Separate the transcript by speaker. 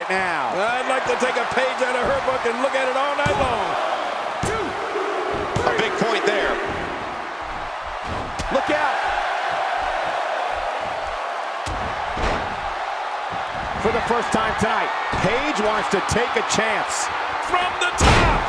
Speaker 1: now.
Speaker 2: I'd like to take a page out of her book and look at it all night long.
Speaker 1: A big point there. Look out. For the first time tonight, Paige wants to take a chance.
Speaker 2: From the top.